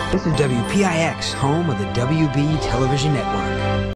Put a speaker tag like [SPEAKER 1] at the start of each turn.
[SPEAKER 1] This is WPIX, home of the WB Television Network.